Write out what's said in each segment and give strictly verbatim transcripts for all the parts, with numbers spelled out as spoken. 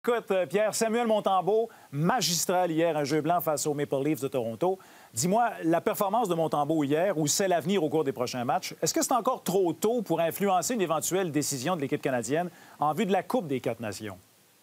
Écoute, euh, Pierre, Samuel Montembeault, magistral hier, un jeu blanc face aux Maple Leafs de Toronto. Dis-moi, la performance de Montembeault hier, ou c'est l'avenir au cours des prochains matchs, est-ce que c'est encore trop tôt pour influencer une éventuelle décision de l'équipe canadienne en vue de la Coupe des Quatre Nations?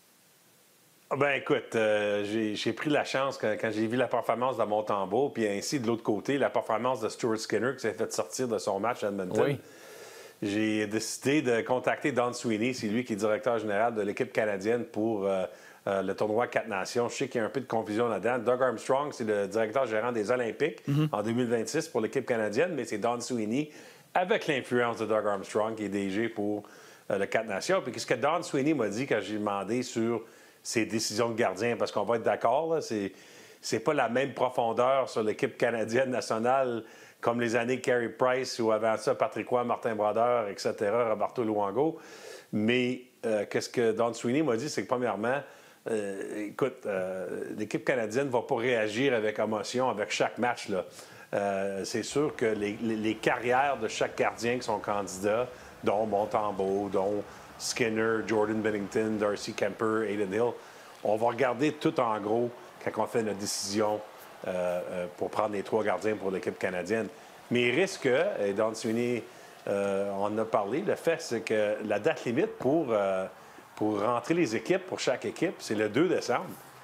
Ben écoute, euh, j'ai pris la chance quand, quand j'ai vu la performance de Montembeault, puis ainsi de l'autre côté, la performance de Stuart Skinner qui s'est fait sortir de son match à Edmonton. Oui. J'ai décidé de contacter Don Sweeney, c'est lui qui est directeur général de l'équipe canadienne pour euh, euh, le tournoi Quatre Nations. Je sais qu'il y a un peu de confusion là-dedans. Doug Armstrong, c'est le directeur gérant des Olympiques mm-hmm. en deux mille vingt-six pour l'équipe canadienne, mais c'est Don Sweeney, avec l'influence de Doug Armstrong, qui est D G pour euh, le Quatre Nations. Puis ce que Don Sweeney m'a dit quand j'ai demandé sur ses décisions de gardien, parce qu'on va être d'accord, c'est, c'est pas la même profondeur sur l'équipe canadienne nationale comme les années Carey Price ou avant ça, Patrick Roy, Martin Brodeur, et cetera, Roberto Luongo. Mais euh, qu'est-ce que Don Sweeney m'a dit, c'est que premièrement, euh, écoute, euh, l'équipe canadienne ne va pas réagir avec émotion avec chaque match, là. Euh, c'est sûr que les, les, les carrières de chaque gardien qui sont candidats, dont Montembeault, dont Skinner, Jordan Bennington, Darcy Kemper, Aiden Hill, on va regarder tout en gros quand on fait notre décision euh, euh, pour prendre les trois gardiens pour l'équipe canadienne. Mais il risque, et Don Sweeney euh, en a parlé, le fait, c'est que la date limite pour, euh, pour rentrer les équipes, pour chaque équipe, c'est le deux décembre.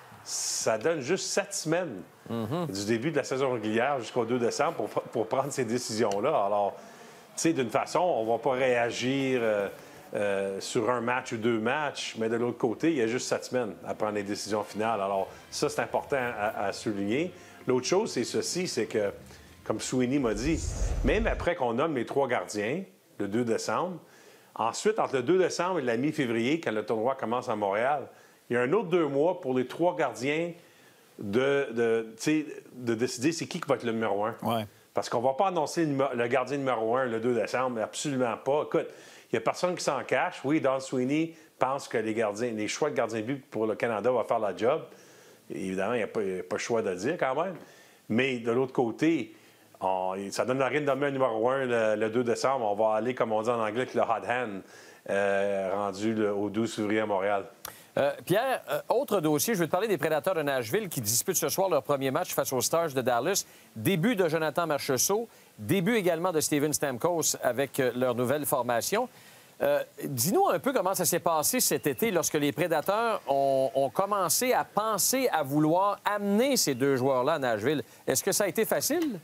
Ça donne juste sept semaines mm-hmm. du début de la saison régulière jusqu'au deux décembre pour, pour prendre ces décisions-là. Alors, tu sais, d'une façon, on ne va pas réagir euh, euh, sur un match ou deux matchs, mais de l'autre côté, il y a juste sept semaines à prendre les décisions finales. Alors, ça, c'est important à, à souligner. L'autre chose, c'est ceci, c'est que, comme Sweeney m'a dit, même après qu'on nomme les trois gardiens, le deux décembre, ensuite, entre le deux décembre et la mi-février, quand le tournoi commence à Montréal, il y a un autre deux mois pour les trois gardiens de, de, de décider c'est qui qui va être le numéro un. Ouais. Parce qu'on ne va pas annoncer le, le gardien numéro un le deux décembre, absolument pas. Écoute, il n'y a personne qui s'en cache. Oui, Don Sweeney pense que les gardiens, les choix de gardien de but pour le Canada vont faire la job. Évidemment, il n'y a, a pas le choix de le dire quand même. Mais de l'autre côté, on, ça donne rien de nommer un numéro un le, le deux décembre. On va aller, comme on dit en anglais, avec le hot hand euh, rendu le, au douze février à Montréal. Euh, Pierre, euh, autre dossier, je veux te parler des Prédateurs de Nashville qui disputent ce soir leur premier match face aux Stars de Dallas. Début de Jonathan Marchessault, début également de Steven Stamkos avec euh, leur nouvelle formation. Euh, dis-nous un peu comment ça s'est passé cet été lorsque les Prédateurs ont, ont commencé à penser à vouloir amener ces deux joueurs-là à Nashville. Est-ce que ça a été facile?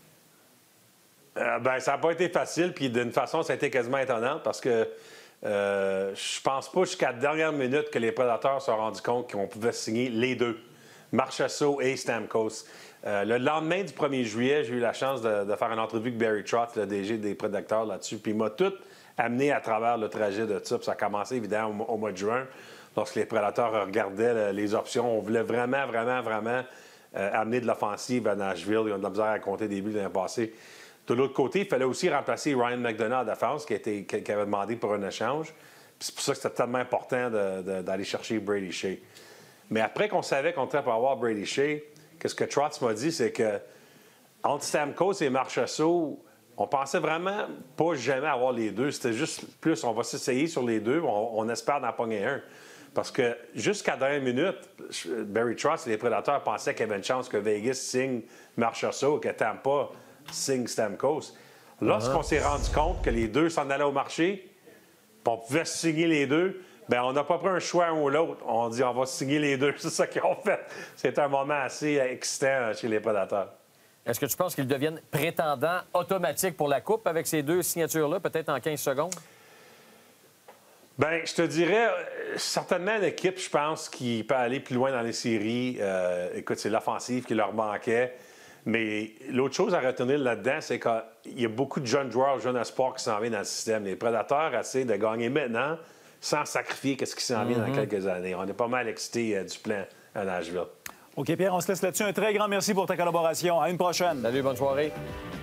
Euh, ben, ça n'a pas été facile, puis d'une façon, ça a été quasiment étonnant parce que Euh, je pense pas jusqu'à la dernière minute que les Prédateurs se sont rendus compte qu'on pouvait signer les deux, Marchessault et Stamkos. Euh, le lendemain du premier juillet, j'ai eu la chance de, de faire une entrevue avec Barry Trotz, le D G des Prédateurs, là-dessus. Puis il m'a tout amené à travers le trajet de ça. Puis ça a commencé évidemment au, au mois de juin, lorsque les Prédateurs regardaient les options. On voulait vraiment, vraiment, vraiment euh, amener de l'offensive à Nashville. Ils ont de la misère à compter des buts l'année passée. De l'autre côté, il fallait aussi remplacer Ryan McDonagh à défense, qui, a été, qui avait demandé pour un échange. Puis c'est pour ça que c'était tellement important de, de, d'aller chercher Brady Shea. Mais après qu'on savait qu'on était pour avoir Brady Shea, qu'est-ce que Trotz m'a dit, c'est que entre Stamkos et Marchessault, on pensait vraiment pas jamais avoir les deux. C'était juste plus, on va s'essayer sur les deux, on, on espère d'en pogner un. Parce que jusqu'à la dernière minute, Barry Trotz et les Prédateurs pensaient qu'il y avait une chance que Vegas signe Marchessault et que Tampa signe Stamkos. Lorsqu'on uh-huh. s'est rendu compte que les deux s'en allaient au marché, on pouvait signer les deux, bien, on n'a pas pris un choix un ou l'autre. On dit on va signer les deux. C'est ça qu'ils ont fait. C'est un moment assez excitant chez les Prédateurs. Est-ce que tu penses qu'ils deviennent prétendants automatiques pour la Coupe avec ces deux signatures-là, peut-être en quinze secondes? Bien, je te dirais, certainement l'équipe, je pense, qui peut aller plus loin dans les séries. Euh, écoute, c'est l'offensive qui leur manquait. Mais l'autre chose à retenir là-dedans, c'est qu'il y a beaucoup de jeunes joueurs, jeunes espoirs qui s'en viennent dans le système. Les Prédateurs essaient de gagner maintenant sans sacrifier ce qui s'en vient mm-hmm. dans quelques années. On est pas mal excités euh, du plan à Nashville. OK, Pierre, on se laisse là-dessus. Un très grand merci pour ta collaboration. À une prochaine. Salut, bonne soirée.